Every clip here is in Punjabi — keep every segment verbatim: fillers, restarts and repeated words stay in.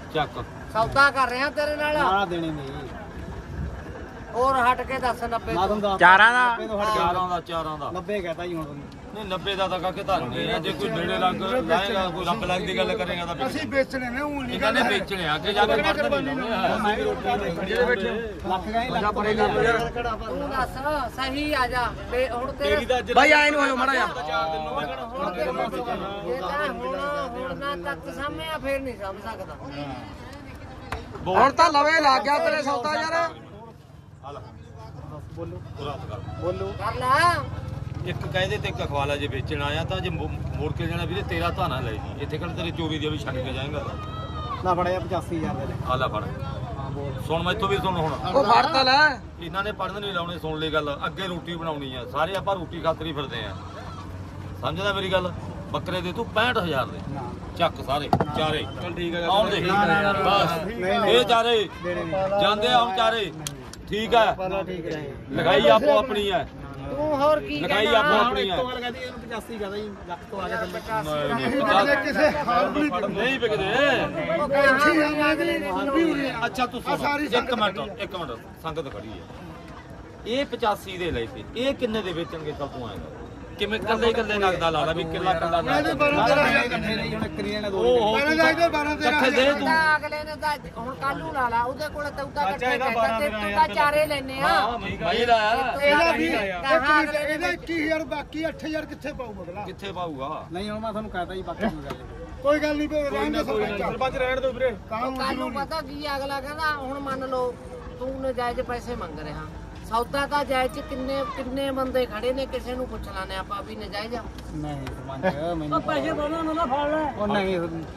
ਚੱਕ ਸੌਦਾ ਕਰ ਰਿਹਾ ਤੇਰੇ ਨਾਲ ਨਾ ਦੇਣੀ ਨਹੀਂ ਹੋਰ ਹਟ ਕੇ ਦੱਸ ਨੱਬੇ ਚਾਰਾਂ ਦਾ ਚਾਰਾਂ ਦਾ ਚਾਰਾਂ ਦਾ ਨੱਬੇ ਕਹਤਾ ਜੀ ਹੁਣ ਨਹੀਂ ਨੱਬੇ ਦਾ ਤਾਂ ਕਾਕੇ ਧਰਨੇ ਆ ਜੇ ਕੋਈ ਨੇੜੇ ਲੱਗ ਲਾਏਗਾ ਕੋਈ ਰੱਬ ਲੱਗ ਦੀ ਗੱਲ ਕਰੇਗਾ ਤਾਂ ਅਸੀਂ ਵੇਚਣੇ ਨੇ ਉਹ ਨਹੀਂ ਕਹਿੰਦੇ ਵੇਚਣੇ ਆ ਅੱਗੇ ਜਾ ਕੇ ਫਰਕ ਨਹੀਂ ਲਾਉਣੇ ਜਿਹੜੇ ਬੈਠੇ ਲੱਖ ਗਏ ਲੱਖ ਪੜੇਗਾ ਤੂੰ ਦੱਸ ਸਹੀ ਆ ਜਾ ਤੇ ਹੁਣ ਤੇਰੇ ਬਾਈ ਆਏ ਨੂੰ ਹੋਇਓ ਮਾੜਾ ਜਾ ਹੁਣ ਤੇਰੇ ਜੇ ਤਾਂ ਹੁਣ ਹੁਣ ਨਾ ਤੱਕ ਸਾਹਮਣੇ ਆ ਫੇਰ ਨਹੀਂ ਸਮਝ ਸਕਦਾ ਹੁਣ ਤਾਂ ਲਵੇ ਲੱਗ ਗਿਆ ਤੇਰੇ ਸੌਦਾ ਯਾਰ ਬੋਲੋ ਰਾਤ ਕਰ ਬੋਲੋ ਕਰ ਲੈ ਇੱਕ ਕਾਇਦੇ ਤੇ ਇੱਕ ਅਖਵਾਲਾ ਜੇ ਵੇਚਣ ਆਇਆ ਤਾਂ ਜੇ ਮੋੜ ਕੇ ਜਾਣਾ ਵੀਰੇ ਤੇਰਾ ਧਾਨਾ ਲੈ ਜੀ ਇੱਥੇ ਕਿਹੜਾ ਤੇਰੇ ਚੋਰੀ ਦੀ ਵੀ ਛੱਡ ਕੇ ਜਾਏਗਾ ਨਾ ਫੜਿਆ ਪਚਾਸੀ ਹਜ਼ਾਰ ਦੇ ਆ ਲੈ ਫੜ ਸੁਣ ਮੈਥੋਂ ਵੀ ਸੁਣ ਹੁਣ ਉਹ ਫੜ ਤਾਂ ਲੈ ਇਹਨਾਂ ਨੇ ਪੜਨ ਨਹੀਂ ਲਾਉਣੇ ਸੁਣ ਲਈ ਗੱਲ ਅੱਗੇ ਰੋਟੀ ਬਣਾਉਣੀ ਆ ਸਾਰੇ ਆਪਾਂ ਰੋਟੀ ਖਾਤਰ ਹੀ ਫਿਰਦੇ ਆ ਸਮਝਦਾ ਮੇਰੀ ਗੱਲ ਬੱਕਰੇ ਦੇ ਤੂੰ ਪੈਂਹਠ ਹਜ਼ਾਰ ਦੇ ਚੱਕ ਸਾਰੇ ਚਾਰੇ ਚੱਲ ਠੀਕ ਹੈ ਆਉਣ ਦੇ ਬਸ ਇਹ ਚਾਰੇ ਜਾਂਦੇ ਆ ਹੁਣ ਚਾਰੇ ਠੀਕ ਹੈ ਲਗਾਈ ਆਪੋ ਆਪਣੀ ਹੈ ਤੂੰ ਹੋਰ ਕੀ ਲਗਾਈ ਆਪੋ ਆਪਣੀ ਹੈ ਇਹਨੂੰ ਪਚਾਸੀ ਕਹਦਾ ਜੀ ਲੱਖ ਤੋਂ ਆ ਗਿਆ ਕਿਸੇ ਹਾਲ ਵੀ ਨਹੀਂ ਵਿਕਦੇ ਅੱਛਾ ਤੂੰ ਸੁਣ ਇੱਕ ਮਿੰਟ ਇੱਕ ਮਿੰਟ ਸੰਗਤ ਖੜੀ ਹੈ ਇਹ ਪਚਾਸੀ ਦੇ ਲਏ ਸੀ ਇਹ ਕਿੰਨੇ ਦੇ ਵੇਚਣਗੇ ਚੱਲ ਤੂੰ ਆਏਗਾ ਕਿਵੇਂ ਕੱਲੇ ਕੱਲੇ ਨਗਦਾ ਲਾਦਾ ਵੀ ਕਿੱਲਾ ਕੱਲਾ ਇਹਦੇ ਬਾਰਾਂ ਤੇਰਾਂ ਇਕੱਠੇ ਦੇ ਤੂੰ ਅਗਲੇ ਨੇ ਤਾਂ ਹੁਣ ਕੱਲ ਨੂੰ ਲਾ ਲਾ ਉਹਦੇ ਕੋਲ ਤੂਤਾ ਇਕੱਠੇ ਕਹਿੰਦਾ ਤੇ ਤੂੰ ਤਾਂ ਚਾਰੇ ਲੈਨੇ ਆ ਭਾਈ ਲਾਇਆ ਇਹਦਾ ਵੀ ਇਹਦਾ ਇੱਕੀ ਹਜ਼ਾਰ ਬਾਕੀ ਅੱਠ ਹਜ਼ਾਰ ਕਿੱਥੇ ਪਾਊ ਅਗਲਾ ਕਿੱਥੇ ਪਾਊਗਾ ਨਹੀਂ ਹੁਣ ਮੈਂ ਤੁਹਾਨੂੰ ਕਹਤਾ ਜੀ ਬਾਕੀ ਨੂੰ ਗੱਲ ਕੋਈ ਗੱਲ ਨਹੀਂ ਭੇ ਰਹਿਣ ਦੇ ਸਰਪੰਚ ਰਹਿਣ ਦਿਓ ਵੀਰੇ ਕੱਲ ਨੂੰ ਪਤਾ ਕੀ ਅਗਲਾ ਕਹਿੰਦਾ ਹੁਣ ਮੰਨ ਲਓ ਤੂੰ ਨਜਾਇਜ਼ ਪੈਸੇ ਮੰਗ ਰਿਹਾ ਸੌਦਾ ਤਾਂ ਜਾਇਜ਼ ਕਿੰਨੇ ਕਿੰਨੇ ਬੰਦੇ ਖੜੇ ਨੇ ਕਿਸੇ ਨੂੰ ਪੁੱਛ ਲਾਣੇ ਆਪਾਂ ਵੀ ਨਜਾਇਜ਼ ਆ ਨਹੀਂ ਸਰਪੰਚ ਮੈਨੂੰ ਪੈਸੇ ਦੋਨਾਂ ਨੂੰ ਨਾ ਫੜ ਲੈ ਉਹ ਨਹੀਂ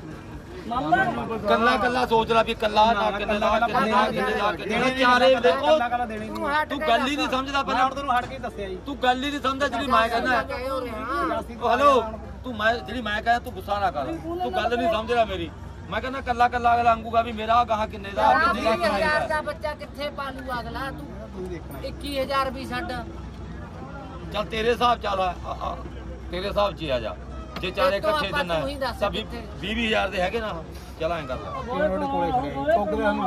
ਕੱਲਾ ਕੱਲਾ ਸੋਚ ਲੈ ਵੀ ਕੱਲਾ ਨਾ ਕਿੰਨੇ ਦਾ ਕਿੰਨੇ ਦਾ ਕਿੰਨੇ ਦਾ ਕਿੰਨੇ ਚਾਰੇ ਦੇਖੋ ਕੱਲਾ ਦੇਣੀ ਨਹੀਂ ਤੂੰ ਗੱਲ ਹੀ ਨਹੀਂ ਸਮਝਦਾ ਪਹਿਲਾਂ ਹੁਣ ਤੈਨੂੰ ਹਟ ਕੇ ਦੱਸਿਆ ਜੀ ਤੂੰ ਗੱਲ ਹੀ ਨਹੀਂ ਸਮਝਦਾ ਜਿਹੜੀ ਮੈਂ ਕਹਿੰਦਾ ਹੈਲੋ ਤੂੰ ਮੈਂ ਜਿਹੜੀ ਮੈਂ ਕਹਿੰਦਾ ਤੂੰ ਗੁੱਸਾ ਨਾ ਕਰ ਤੂੰ ਗੱਲ ਨਹੀਂ ਸਮਝਦਾ ਮੇਰੀ ਮੈਂ ਕਹਿੰਦਾ ਕੱਲਾ ਕੱਲਾ ਅਗਲਾ ਅੰਗੂਗਾ ਵੀ ਮੇਰਾ ਗਾਹ ਕਿੰਨੇ ਦਾ ਕਿੰਨੇ ਦਾ ਵੀਹ ਹਜ਼ਾਰ ਦਾ ਬੱਚਾ ਕਿੱਥੇ ਪਾਲੂ ਅਗਲਾ ਤੂੰ ਇੱਕੀ ਹਜ਼ਾਰ ਵੀ ਛੱਡ ਚੱਲ ਤੇਰੇ ਹਿਸਾਬ ਚੱਲ ਆ- ਆ- ਤੇਰੇ ਹਿਸਾਬ 'ਚ ਹੀ ਆ ਜਾ ਜੇ ਚਾਰੇ ਇਕੱਠੇ ਦਿਨ ਤਾਂ ਵੀਹ ਵੀਹ ਹਜ਼ਾਰ ਦੇ ਹੈਗੇ ਨਾ ਚੱਲ ਐਂ ਕਰ ਲੈ ਉਹਦੇ ਕੋਲੇ ਖੜੇ ਟੋਕਦੇ ਹਨ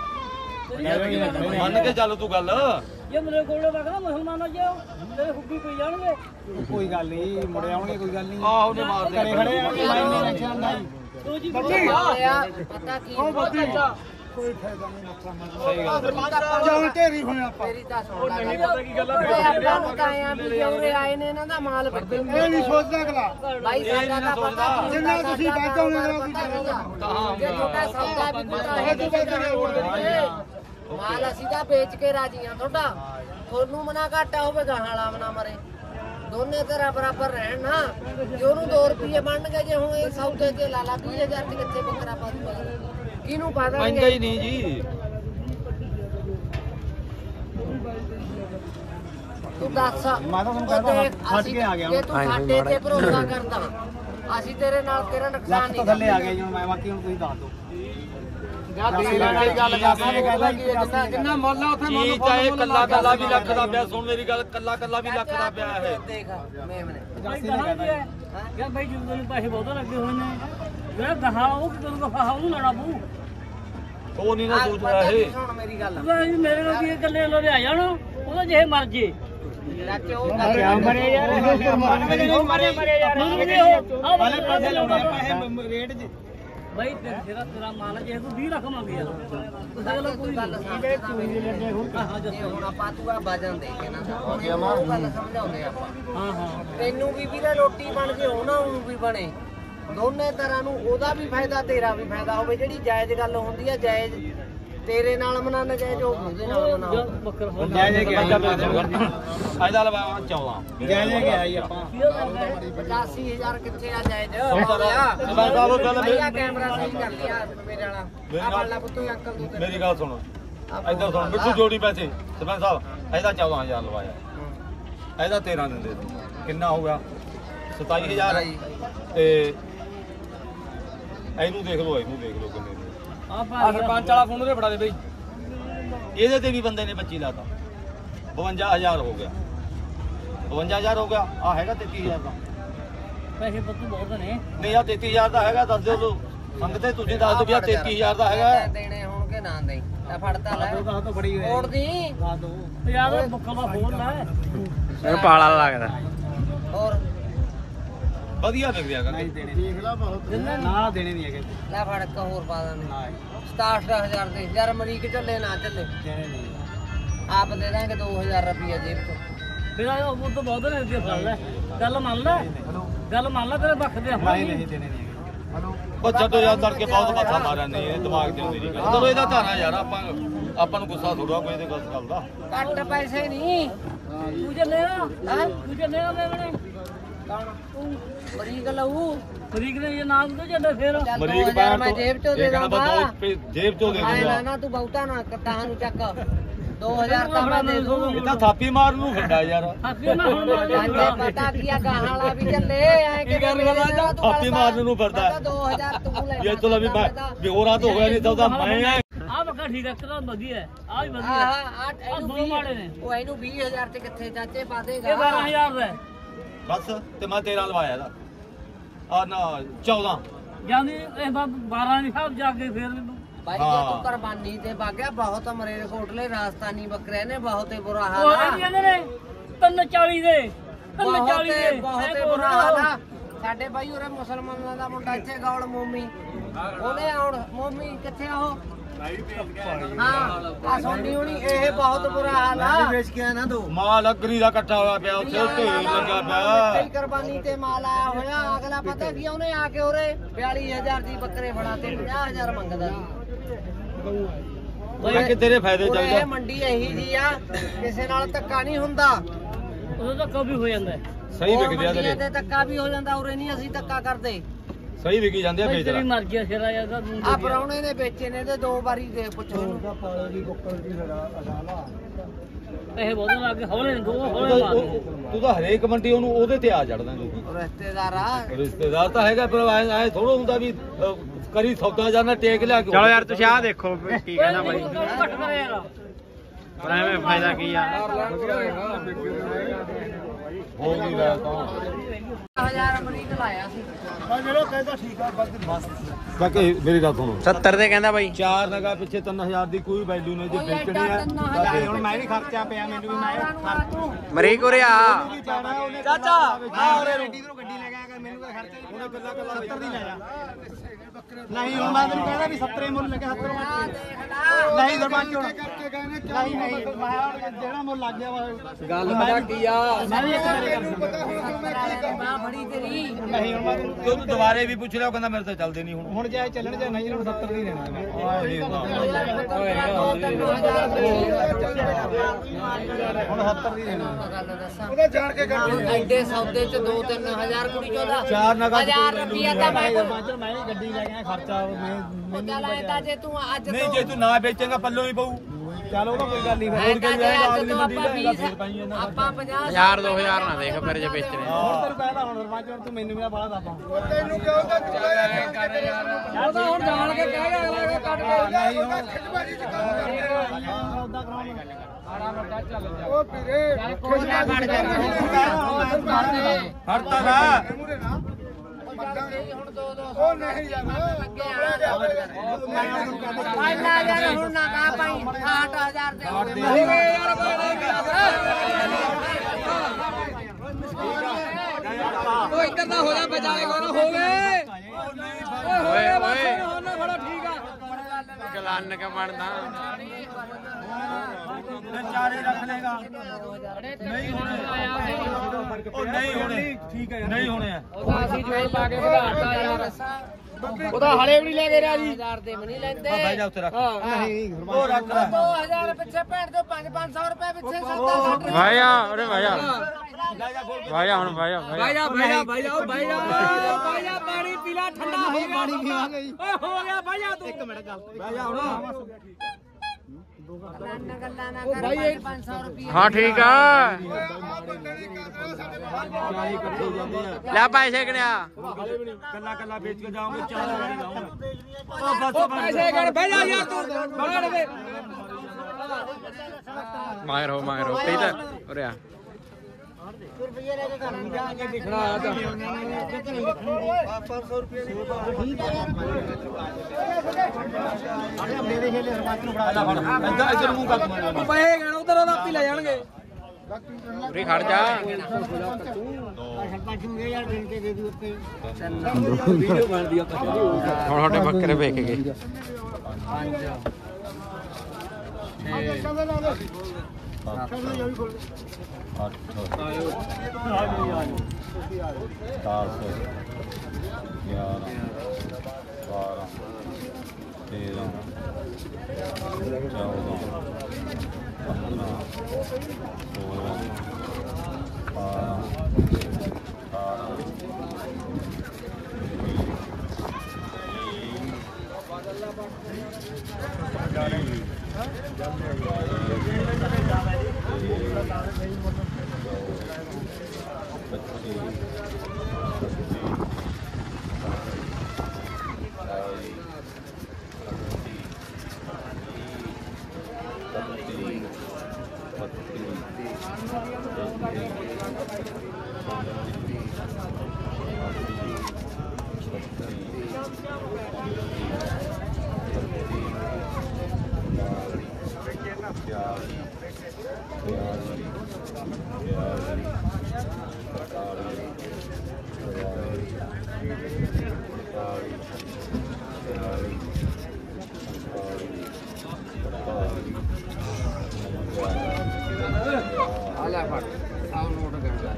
ਮੰਨ ਕੇ ਚੱਲ ਤੂੰ ਗੱਲ ਜੇ ਮੇਰੇ ਕੋਲੇ ਵਗਦਾ ਮੁਸਲਮਾਨਾਂ ਜੇ ਤੇਰੇ ਹੁੱਬੀ ਪਈ ਜਾਣਗੇ ਕੋਈ ਗੱਲ ਨਹੀਂ ਮੁੜੇ ਆਉਣਗੇ ਕੋਈ ਗੱਲ ਨਹੀਂ ਆਹੋ ਨੇ ਮਾਰ ਦੇ ਘਰੇ ਖੜੇ ਆ ਮੈਂ ਟੈਨਸ਼ਨ ਨਹੀਂ ਤੂੰ ਜੀ ਪਤਾ ਕੀ ਕੋਈ ਫਾਇਦਾ ਨਹੀਂ ਮੱਥਾ ਸਹੀ ਗੱਲ ਚੱਲ ਢੇਰੀ ਹੋਏ ਆਪਾਂ ਤੇਰੀ ਤਾਂ ਸੁਣ ਲੈ ਨਹੀਂ ਪਤਾ ਕੀ ਗੱਲ ਆਪਾਂ ਨੂੰ ਤਾਂ ਆਇਆ ਵੀ ਉਰੇ ਆਏ ਨੇ ਇਹਨਾਂ ਦਾ ਮਾਲ ਵੱਡੇ ਇਹ ਨਹੀਂ ਸੋਚਦਾ ਅਗਲਾ ਬਾਈ ਸਾਡਾ ਤਾਂ ਪਤਾ ਜਿੰਨਾ ਤੁਸੀਂ ਵਾਧਾ ਹੋਣਾ ਤੁਸੀਂ ਜੇ ਤੁਹਾਡਾ ਸੌਦਾ ਵੀ ਪਤਾ ਹੈ ਮਾਲ ਅਸੀਂ ਤਾਂ ਵੇਚ ਕੇ ਰਾਜੀ ਆ ਤੁਹਾਡਾ ਤੁਹਾਨੂੰ ਮਨਾ ਘਾਟਾ ਹੋਵੇ ਗਾਹਾਂ ਵਾਲਾ ਮਨਾ ਮਰੇ ਦੋਨੇ ਤੇਰਾ ਬਰਾਬਰ ਰਹਿਣ ਨਾ ਜੇ ਉਹਨੂੰ ਦੋ ਰੁਪਏ ਬਣਨਗੇ ਜੇ ਹੁਣ ਇਹ ਸੌਦੇ ਤੇ ਲਾ ਲਾ ਵੀਹ ਹਜ਼ਾਰ ਤੇ ਕਿੱਥੇ ਬੱਕਰਾ ਪਾ ਦੂਗਾ ਕਿਹਨੂੰ ਪਾ ਦਾਂਗੇ ਪੈਂਦਾ ਹੀ ਨਹੀਂ ਜੀ ਤੂੰ ਦੱਸ ਮੈਂ ਤਾਂ ਤੁਹਾਨੂੰ ਕਹਿੰਦਾ ਹਟ ਕੇ ਆ ਗਿਆ ਜੇ ਤੂੰ ਸਾਡੇ ਤੇ ਭਰੋਸਾ ਕਰਦਾ ਅਸੀਂ ਤੇਰੇ ਨਾਲ ਤੇਰਾ ਨੁਕਸਾਨ ਲੱਖ ਨਹੀਂ ਤੋਂ ਥੱਲੇ ਆ ਗਿਆ ਜੀ ਹੁਣ ਮੈਂ ਬਾਕੀ ਹੁਣ ਤੁਸੀਂ ਦੱਸ ਦਿਓ ਜਾਂ ਦੇ ਵਾਲੀ ਗੱਲ ਕਰਦਾ ਜਿੰਨਾ ਜਿੰਨਾ ਮੁੱਲ ਆ ਉੱਥੇ ਜੀ ਚਾਹੇ ਕੱਲਾ ਕੱਲਾ ਵੀ ਲੱਖ ਦਾ ਪਿਆ ਸੁਣ ਮੇਰੀ ਗੱਲ ਕੱਲਾ ਕੱਲਾ ਵੀ ਲੱਖ ਦਾ ਪਿਆ ਇਹ ਦੇਖ ਮੇਮਨੇ ਪਚਾਸੀ ਨੇ ਕਹਤਾ ਯਾਰ ਬਾਈ ਜਦੋਂ ਨੂੰ ਪੈਸੇ ਬਹੁਤ ਲੱਗੇ ਹੋਏ ਨੇ ਜਿਹੜਾ ਗਾਹਾਂ ਉਹ ਕਿਦੋਂ ਨੂੰ ਫਾਹਾ ਉਹਨੂੰ ਲੜਾ ਪਊ ਉਹ ਨਹੀਂ ਨਾ ਸੋਚ ਰਿਹਾ ਇਹ ਸੁਣ ਮੇਰੀ ਗੱਲ ਮੇਰੇ ਨਾਲ ਵੀ ਇਕੱਲੇ ਲੋਰੇ ਆ ਜਾਣ ਉਹਦਾ ਜਿਹੇ ਮਰ ਜੇ ਚਾਚੇ ਉਹ ਕਿਆ ਮਰੇ ਯਾਰ ਮਰੇ ਮਰੇ ਯਾਰ ਵਾਲੇ ਪੈਸੇ ਲਾਉਣੇ ਪੈਸੇ ਰੇਟ ਜੀ ਬਾਈ ਤੇਰਾ ਤੇਰਾ ਮਾਲ ਜੇ ਤੂੰ ਵੀਹ ਲੱਖ ਮੰਗ ਯਾਰ ਤੁਸੀਂ ਅਗਲਾ ਕੋਈ ਗੱਲ ਜੇ ਹੁਣ ਆਪਾਂ ਤੂੰ ਆ ਵਜਨ ਦੇ ਕੇ ਨਾ ਉਹ ਗੱਲ ਸਮਝਾਉਂਦੇ ਆਪਾਂ ਹਾਂ ਹਾਂ ਤੈਨੂੰ ਵੀ ਵੀਰੇ ਰੋਟੀ ਬਣ ਜੇ ਉਹਨਾਂ ਨੂੰ ਵੀ ਬਣੇ ਦੋਨੇ ਤਰ੍ਹਾਂ ਨੂੰ ਉਹਦਾ ਵੀ ਫਾਇਦਾ ਤੇਰਾ ਵੀ ਫਾਇਦਾ ਹੋਵੇ ਜਿਹੜੀ ਜਾਇਜ਼ ਗੱਲ ਹੁੰਦੀ ਆ ਜਾਇਜ਼ ਤੇਰੇ ਨਾਲ ਮਨਾ ਨਜਾਇਜ਼ ਉਹਦੇ ਨਾਲ ਮਨਾ ਬੱਕਰ ਹੋ ਜੈ ਜੈ ਗਿਆ ਇਹਦਾ ਲਵਾ ਚੌਦਾਂ ਜੈ ਜੈ ਗਿਆ ਜੀ ਆਪਾਂ ਪਚਾਸੀ ਹਜ਼ਾਰ ਕਿੱਥੇ ਆ ਜਾਇਜ਼ ਮੈਂ ਸਾਹਿਬ ਗੱਲ ਭਈਆ ਕੈਮਰਾ ਸਹੀ ਕਰ ਲਿਆ ਮੇਰੇ ਵਾਲਾ ਆ ਵਾਲਾ ਪੁੱਤੂ ਅੰਕਲ ਨੂੰ ਤੇ ਮੇਰੀ ਗੱਲ ਸੁਣ ਇੱਧਰ ਸੁਣ ਬਿੱਟੂ ਜੋੜੀ ਪੈਸੇ ਸਰਪੰਚ ਸਾਹਿਬ ਇਹਦਾ ਚੌਦਾਂ ਹਜ਼ਾਰ ਲਵਾਇਆ ਇਹਦਾ ਤੇਰਾਂ ਦਿੰਦੇ ਕਿੰਨਾ ਹੋ ਗਿਆ ਸਤਾਈ ਹਜ਼ਾਰ ਤੇ ਇਹਨੂੰ ਦੇਖ ਲਓ ਇਹਨੂੰ ਦੇਖ ਲਓ ਕਿੰਨੇ ਆ ਸਰਪੰਚ ਵਾਲਾ ਫੋਨ ਉਹਦੇ ਫੜਾ ਦੇ ਬਈ ਇਹਦੇ ਤੇ ਵੀ ਬੰਦੇ ਨੇ ਪੱਚੀ ਲਾਤਾ ਬਵੰਜਾ ਹਜ਼ਾਰ ਹੋ ਗਿਆ ਬਵੰਜਾ ਹਜ਼ਾਰ ਹੋ ਗਿਆ ਆ ਹੈਗਾ ਤੇਤੀ ਹਜ਼ਾਰ ਦਾ ਪੈਸੇ ਬੱਤੂ ਬਹੁਤ ਨੇ ਨਹੀਂ ਆ ਤੇਤੀ ਹਜ਼ਾਰ ਦਾ ਹੈਗਾ ਦੱਸ ਦਿਓ ਸੰਗਤੇ ਤੁਸੀਂ ਦੱਸ ਦਿਓ ਵੀ ਆ ਤੇਤੀ ਹਜ਼ਾਰ ਦਾ ਹੈਗਾ। ਦੇਣੇ ਹੋਣਗੇ ਨਾ ਦੇ ਤਾਂ ਫੜਤਾ ਲੈ ਦੱਸ ਦੋ ਫੜੀ ਹੋਈ ਮੋੜ ਦੀ ਦੱਸ ਦੋ ਯਾਰ ਬੁੱਕਾ ਦਾ ਫੋਨ ਲੈ ਇਹਨੂੰ ਪਾਲਾ ਲੱਗਦਾ। ਹੋਰ ਵਧੀਆ ਵਿਕ ਰਿਹਾ ਨਹੀਂ ਦੇਣੇ ਦੇਖ ਲਾ ਬਹੁਤ ਨਾ ਦੇਣੇ ਨਹੀਂ ਹੈਗੇ ਲੈ ਫੜ ਕੇ ਹੋਰ ਪਾ ਦਾਂਗੇ ਨਾ ਸਤਾਹਠ ਹਜ਼ਾਰ ਦੇ ਯਾਰ ਅਮਰੀਕ ਚੱਲੇ ਨਾ ਚੱਲੇ ਦੇਣੇ ਨਹੀਂ ਆਪ ਦੇ ਦਾਂਗੇ ਦੋ ਹਜ਼ਾਰ ਰੁਪਏ ਜੇਬ ਤੋਂ ਮੇਰਾ ਉਹ ਤੋਂ ਬਹੁਤ ਨੇ ਅੱਗੇ ਫੜ ਲੈ ਗੱਲ ਮੰਨ ਲੈ ਗੱਲ ਮੰਨ ਲੈ ਤੇਰੇ ਬੱਖ ਦੇ ਆਪਾਂ ਨਹੀਂ ਨਹੀਂ ਦੇਣੇ ਨਹੀਂ ਹੈਗੇ ਹਲੋ ਉਹ ਛੱਡੋ ਯਾਰ ਤੜਕੇ ਬਹੁਤ ਮੱਥਾ ਮਾਰਿਆ ਨਹੀਂ ਇਹ ਦਿਮਾਗ ਤੇ ਆਉਂਦੀ ਨਹੀਂ ਗੱਲ। ਚਲੋ ਇਹਦਾ ਧਾਰਾ ਯਾਰ ਆਪਾਂ ਆਪਾਂ ਨੂੰ ਗੁੱਸਾ ਥੋੜਾ ਕੋਈ ਇਹਦੇ ਗੱਲ ਗੱਲ ਦਾ। ਘੱਟ ਪੈਸੇ ਨਹੀਂ ਤੂੰ ਚੱਲੇ ਆ ਹਾਂ ਤੂੰ ਚੱਲੇ ਆ ਮੇਵਣੇ ਅਮਰੀਕ ਲਊ ਫਰੀਕ ਨੇ ਇਹ ਨਾਮ ਤੋਂ ਚੱਲੇ ਫੇਰ ਚੱਲ ਦੋ ਮਰੀਕ ਹਜ਼ਾਰ ਬਾਹਰ ਮੈਂ ਜੇਬ ਚੋਂ ਦੇ ਦਾਂਗਾ ਜੇਬ ਚੋਂ ਦੇ ਆਏ ਨਾ ਦੂੰਗਾ। ਨਾ ਤੂੰ ਬਹੁਤਾ ਨਾ ਕਟਾਂ ਨੂੰ ਚੱਕ ਦੋ ਹਜ਼ਾਰ ਤਾਂ ਮੈਂ ਦੇ ਦੂੰ ਇਹ ਤਾਂ ਥਾਪੀ ਮਾਰਨ ਨੂੰ ਫਿਰਦਾ ਯਾਰ। ਹਾਪੀ ਨਾ ਹੁਣ ਮਾਰ ਜਾਂਦੇ ਪਤਾ ਕੀ ਆ ਗਾਹਾਂ ਵਾਲਾ ਵੀ ਚੱਲੇ ਐ ਕਿ ਥਾਪੀ ਮਾਰਨ ਨੂੰ ਫਿਰਦਾ ਦੋ ਹਜ਼ਾਰ ਤੂੰ ਲੈ ਇਹ ਤੋਂ ਵੀ ਵੀ ਹੋਰਾਂ ਤੋਂ ਹੋਇਆ ਨਹੀਂ ਤਾਂ ਉਹਦਾ ਮੈਂ ਆ। ਆ ਬੱਕਾ ਠੀਕ ਹੈ ਤੇਰਾ ਵਧੀਆ ਹੈ ਆ ਵੀ ਵਧੀਆ ਆਹ ਹੈ। ਆਹ ਆ ਦੋ ਮਾੜੇ ਨੇ ਉਹ ਇਹਨੂੰ ਵੀਹ ਹਜ਼ਾਰ ਤੇ ਕਿੱਥੇ ਚਾਚੇ ਪਾ ਇਹ ਦੇਗਾ ਬਾਰਾਂ ਹਜ਼ਾਰ ਦਾ ਹੈ। ਬਸ ਤੇ ਮੈਂ ਤੇਰਾਂ ਲਵਾਇਆ ਇਹਦਾ ਆ ਨਾ ਚੌਦਾਂ ਜਾਂਦੀ ਇਹ ਬਾਰਾਂ ਦੀ ਸਾਹਿਬ ਜਾ ਕੇ ਫੇਰ ਮੈਨੂੰ ਭਾਈ ਜੇ ਤੂੰ ਕੁਰਬਾਨੀ ਤੇ ਬਾਗਿਆ ਬਹੁਤ ਮਰੇਰ ਕੋਟਲੇ ਰਾਜਸਥਾਨੀ ਬੱਕਰੇ ਨੇ ਬਹੁਤ ਹੀ ਬੁਰਾ ਹਾਲ ਉਹ ਆ ਕਹਿੰਦੀ ਜਾਂਦੇ ਨੇ ਤਿੰਨ ਚਾਲੀ ਦੇ ਤਿੰਨ ਬਹੁਤ ਚਾਲੀ ਦੇ ਹੀ- ਬਹੁਤ ਹੀ ਬੁਰਾ ਹਾਲ ਆ ਸਾਡੇ ਭਾਈ ਉਰੇ ਮੁਸਲਮਾਨਾਂ ਦਾ ਮੁੰਡਾ ਇੱਥੇ ਗੌਲ ਮੋਮੀ ਉਹਨੇ ਆਉਣ ਮੋਮੀ ਕਿੱਥੇ ਆ ਉਹ ਹਾਂ ਆ ਸੋਨੀ ਹੁਣੀ ਇਹ ਬਹੁਤ ਬੁਰਾ ਹਾਲ ਆ ਵੇਚ ਕੇ ਆ ਨਾ ਦੋ ਮਾਲ ਅਗਰੀ ਦਾ ਇਕੱਠਾ ਹੋਇਆ ਪਿਆ ਉੱਥੇ ਢੇਰ ਲੱਗਾ ਪਿਆ। ਕਈ ਕੁਰਬਾਨੀ ਤੇ ਮਾਲ ਆਇਆ ਹੋਇਆ ਅਗਲਾ ਪਤਾ ਕੀ ਉਹਨੇ ਆ ਕੇ ਉਰੇ ਬਿਆਲੀ ਹਜ਼ਾਰ ਦੀ ਬੱਕਰੇ ਫੜਾ ਤੇ ਪੰਜਾਹ ਹਜ਼ਾਰ ਮੰਗਦਾ ਮੈਂ ਕਿ ਤੇਰੇ ਫਾਇਦੇ ਉਰੇ ਚੱਲ ਇਹ ਜਾ। ਮੰਡੀ ਇਹੀ ਜੀ ਆ ਕਿਸੇ ਨਾਲ ਧੱਕਾ ਨਹੀਂ ਹੁੰਦਾ ਉਦੋਂ ਤਾਂ ਕभी ਹੋ ਜਾਂਦਾ ਹੈ। ਸਹੀ ਹੋਰ ਵਿਕ ਗਿਆ ਮੰਡੀਆਂ ਤੇਰੇ ਤੇ ਧੱਕਾ ਵੀ ਹੋ ਜਾਂਦਾ ਉਰੇ ਨਹੀਂ ਅਸੀਂ ਧੱਕਾ ਕਰਦੇ ਸਹੀ ਵਿਕੀ ਜਾਂਦੇ ਆ ਭਾਈ ਵੇਚ ਤੇਰੀ ਲਾ। ਮਰਜ਼ੀ ਆ ਸਿਰਾ ਯਾਰ ਦਾ ਆ ਪਰੌਣੇ ਨੇ ਵੇਚੇ ਨੇ ਤੇ ਦੋ ਵਾਰੀ ਦੇ ਪੁੱਛੋ ਇਹਨੂੰ ਪੈਸੇ ਬਹੁਤ ਲੱਗ ਗਏ ਹੌਲੇ ਦੋ ਤੂੰ ਹੌਲੇ ਤਾਂ- ਮਾਰ ਉਹ- ਤੂੰ ਤਾਂ ਹਰੇਕ ਮੰਡੀ ਉਹਨੂੰ ਉਹਦੇ ਤੇ ਆ ਚੜਦਾ ਲੋਕੀ। ਰਿਸ਼ਤੇਦਾਰ ਆ ਰਿਸ਼ਤੇਦਾਰ ਤਾਂ ਹੈਗਾ ਪਰ ਐ ਐ ਥੋੜਾ ਹੁੰਦਾ ਵੀ ਅ, ਕਰੀ ਸੌਦਾ ਜਾਣਾ ਟੇਕ ਲਿਆ ਕੇ ਚਲੋ ਯਾਰ ਤੁਸੀਂ ਆਹ ਦੇਖੋ ਕੀ ਕਹਿੰਦਾ ਬਾਈ ਘੱਟ ਕਰ ਯਾਰ ਪਰ ਐਵੇਂ ਫਾਇਦਾ ਕੀ ਆ। ਹੋ ਗਈ ਲੈ ਤਾਂ ਹਜ਼ਾਰ ਅਮਰੀਕ ਲਾਇਆ ਸੀ ਬਾਕੀ ਮੇਰੀ ਗੱਲ ਸੁਣੋ ਸੱਤਰ ਦੇ ਕਹਿੰਦਾ ਬਾਈ ਚਾਰ ਨਗਾ ਪਿੱਛੇ ਤਿੰਨ ਹਜ਼ਾਰ ਦੀ ਕੋਈ ਵੈਲਿਊ ਨਹੀਂ ਜੇ ਵੇਚਣੀ ਆ ਹਜ਼ਾਰ ਹੁਣ ਮੈਂ ਵੀ ਖਰਚਾ ਪਿਆ ਮੈਨੂੰ ਵੀ ਮੈਂ ਮਰੀਕ ਉਰੇ ਆ ਚਾਚਾ ਆ ਉਰੇ ਰੇਡੀ ਤੋਂ ਗੱਡੀ ਲੈ ਕੇ ਆਇਆ ਮੈਨੂੰ ਕੋਈ ਖਰਚਾ ਨਹੀਂ ਉਹਨੇ ਕੱਲਾ ਕੱਲਾ ਸੱਤਰ ਦੀ ਲੈ ਜਾ ਨਹੀਂ ਹੁਣ ਮੈਂ ਤੈਨੂੰ ਕਹਿੰਦਾ ਵੀ ਸੱਤਰ ਮੁੱਲ ਲੱਗੇ ਸੱਤਰ ਨਹੀਂ ਸਰਪੰਚ ਹੁਣ ਕਰਕੇ ਗਏ ਨੇ ਨਹੀਂ ਨਹੀਂ ਮੈਂ ਜਿਹੜਾ ਮੁੱਲ ਲੱਗ ਗਿਆ ਵਾ ਗੱਲ ਪਤਾ ਕੀ ਆ ਮੈਂ ਵੀ ਇੱਕ ਵਾਰੀ ਕਰ ਪਤਾ ਹੁਣ ਮੈਂ ਕੀ ਕਰਾਂ ਮਾਂ ਬੜੀ ਤੇਰੀ ਨਹੀਂ ਹੁਣ ਮੈਂ ਤੈਨੂੰ ਤੇ ਉਹਨੂੰ ਦੁਬਾਰੇ ਵੀ ਪੁੱਛ ਲਿਆ ਉਹ ਕਹਿੰਦਾ ਮੇਰੇ ਤਾਂ ਚੱਲਦੇ ਨਹੀਂ ਹੁਣ ਹੁਣ ਜੇ ਚੱਲਣ ਜਾਂ ਨਹੀਂ ਹੁਣ ਸੱਤਰ ਦੀ ਲੈਣਾ ਮੈਂ ਆਹ ਨਹੀਂ ਹੁੰਦਾ। ਹੁਣ ਸੱਤਰ ਦੀ ਲੈਣਾ ਗੱਲ ਦੱਸਾਂ ਉਹਦਾ ਜਾਣ ਕੇ ਕਰ ਐਡੇ ਸੌਦੇ ਚ ਦੋ ਤਿੰਨ ਹਜ਼ਾਰ ਕੁੜੀ ਚੋਦਾ ਚਾਰ ਨਗਾਂ ਚ ਹਜ਼ਾਰ ਕੋਈ ਰੁਪਿਆ ਤਾਂ ਮੈਂ ਸਰਪੰਚ ਮੈਂ ਵੀ ਗੱਡੀ ਲੈ ਗਿਆ ਖਰਚਾ ਮੈਂ ਚੱਲ ਐਂਦਾ ਜੇ ਤੂੰ ਅੱਜ ਨਹੀਂ ਜੇ ਤੂੰ ਨਾ ਵੇਚੇਗਾ ਪੱਲੋਂ ਹੀ ਪਊ। ਚੱਲ ਉਹਦਾ ਕੋਈ ਗੱਲ ਨਹੀਂ ਫਿਰ ਹੋਰ ਕੀ ਜਾਏਗਾ ਅਗਲੀ ਮੰਡੀ ਆਪਾਂ ਲੈ ਫੇਰ ਪਾਈ ਇਹਨਾਂ ਆਪਾਂ ਪੰਜਾਹ ਹਜ਼ਾਰ ਦੋ ਹਜ਼ਾਰ ਨਾ ਦੇਖ ਫਿਰ ਜੇ ਵੇਚਣੇ ਹੁਣ ਤੈਨੂੰ ਕਹਿੰਦਾ ਹੁਣ ਸਰਪੰਚ ਹੁਣ ਤੂੰ ਮੈਨੂੰ ਵੀ ਨਾ ਬਾਹਲਾ ਦੱਸਾਂ ਤੈਨੂੰ ਕਿਉਂ ਤਾਂ ਚਲਾਇਆ ਯਾਰ ਉਹ ਤਾਂ ਹੁਣ ਜਾਣ ਕੇ ਕਹਿ ਗਿਆ ਅਗਲਾ ਕਿ ਕੱਟ ਕੇ ਨਹੀਂ ਹੁਣ ਖਿੱਚਬਾਜੀ ਚ ਕੰਮ ਕਰਦੇ ਸੌਦਾ ਕਰਾਉਣਾ ਉਹ ਵੀਰੇ ਕੋਈ ਨਾ ਕੱਟ ਦੇ ਹੜਤਾ ਨਾ ਮੂਰੇ ਨਾ ਹੁਣ ਦੋ ਦੋ ਉਹ ਨਹੀਂ ਯਾਰ ਪਹਿਲਾਂ ਯਾਰ ਹੁਣ ਨਾ ਕਾ ਪਾਈ ਅੱਠ ਹਜ਼ਾਰ ਦੇ ਹੋ ਗਏ ਯਾਰ ਉਹ ਇੱਧਰ ਦਾ ਹੋ ਜਾ ਬਚਾਏ ਕੋਲ ਹੋਵੇ ਓਏ ਓਏ ਹੁਣ ਫੜਾ ਠੀਕ ਆ ਗਲਨ ਕ ਬਣਦਾ ਚਾਰੇ ਰੱਖ ਲੇਗਾ ਨਹੀਂ ਹੋਣੇ ਉਹ ਨਹੀਂ ਹੋਣੇ ਠੀਕ ਹੈ ਨਹੀਂ ਹੋਣੇ ਆ ਉਹਦਾ ਅਸੀਂ ਜੋੜ ਪਾ ਕੇ ਵਧਾਤਾ ਯਾਰ ਉਹਦਾ ਹਲੇ ਵੀ ਨਹੀਂ ਲੈ ਕੇ ਰਿਹਾ ਜੀ ਹਜ਼ਾਰ ਦੇ ਵੀ ਨਹੀਂ ਲੈਂਦੇ ਉਹ ਭਾਈ ਜਾ ਉੱਤੇ ਰੱਖ ਨਹੀਂ ਉਹ ਰੱਖ ਲੈ ਦੋ ਹਜ਼ਾਰ ਪਿੱਛੇ ਭੈਣ ਤੋਂ ਪੰਜ ਪੰਜ ਸੌ ਰੁਪਏ ਪਿੱਛੇ ਸੱਤ ਭਾਈਆ ਅਰੇ ਭਾਈਆ ਭਾਈਆ ਹੁਣ ਭਾਈਆ ਭਾਈਆ ਭਾਈਆ ਭਾਈਆ ਭਾਈਆ ਭਾਈਆ ਭਾਈਆ ਪਾਣੀ ਪੀਲਾ ਠੰਡਾ ਹੋ ਗਿਆ ਪਾਣੀ ਪੀਵਾਂਗੇ ਜੀ ਓਏ ਹੋ ਗਿਆ ਭਾਈਆ ਤੂੰ ਇੱਕ ਮਿੰਟ ਗੱਲ ਬਹਿ ਜਾ ਹੁਣ ਗੱਲਾਂ ਨਾ ਕਰ ਪੰਜ ਪੰਜ ਸੌ ਰੁਪਏ ਹਾਂ ਠੀਕ ਆ ਲੈ ਪੈਸੇ ਕਿਣਿਆ ਕੱਲਾ ਕੱਲਾ ਵੇਚ ਕੇ ਜਾਓਗੇ ਚਾਰ ਵਾਰੀ ਜਾਓਗੇ ਉਹ ਬਸ ਪੈਸੇ ਗਣ ਬਹਿ ਜਾ ਯਾਰ ਤੂੰ ਬੜ ਦੇ ਮਾਇਰ ਹੋ ਮਾਇਰ ਹੋ ਪਈ ਤਾਂ ਉਰੇ ਆ ਰੁਪਏ ਲੈ ਕੇ ਕਰਨ ਜਾਣਗੇ ਲਿਖਣਾ ਆਇਆ ਤਾਂ ਪੰਜ ਸੌ ਰੁਪਏ ਦੀ ਮੇਰੇ ਖੇਲੇ ਸਰਪੰਚ ਨੂੰ ਫੜਾ ਇੱਧਰ ਇੱਧਰ ਮੂੰਹ ਕਰ ਤੂੰ ਪੈਸੇ ਗਣ ਉਧਰ ਉਹਦਾ ਆਪੀ ਲੈ ਜਾਣਗੇ ਉਰੇ ਖੜ ਜਾ ਸਰਪੰਚ ਨੂੰ ਇਹ ਯਾਰ ਗਿਣ ਕੇ ਦੇ ਦਿਓ ਉੱਤੇ ਵੀਡੀਓ ਬਣਦੀ ਆਪਾਂ ਚੱਲੀ ਹੁਣ ਸਾਡੇ ਬੱਕਰੇ ਵੇਖ ਗਏ ਅੱਠ ਦਸ ਗਿਆਰਾਂ ਬਾਰਾਂ ਤੇਰਾਂ ਚੌਦਾਂ ਪੰਦਰਾਂ ਸੋਲਾਂ ਬਾਰਾਂ ਅਠਾਰਾਂ ਆ ਲੈ ਫੜ ਆਹ ਨੋਟ ਕਰ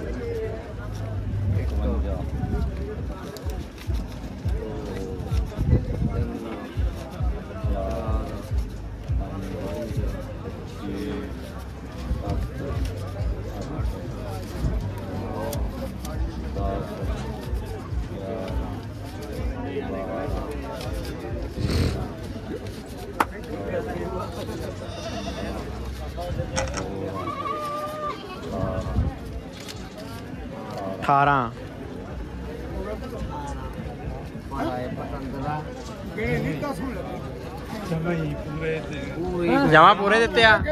ਅਠਾਰਾਂ ਜਮਾ ਪੂਰੇ ਦਿੱਤੇ ਆ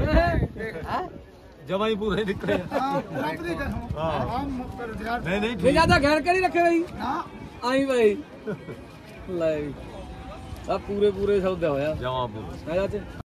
ਜਮਾ ਹੀ ਪੂਰੇ ਨਿਕਲੇ ਨਹੀਂ ਨਹੀਂ ਨਹੀਂ ਜਿਆਦਾ ਘਰ ਕੇ ਨਹੀਂ ਰੱਖੇ ਬਈ ਆਈ ਬਈ ਲੈ ਆ ਪੂਰੇ ਪੂਰੇ ਸੌਦਾ ਹੋਇਆ ਜਮਾ ਪੂਰੇ ਆ ਜਾ ਤੇ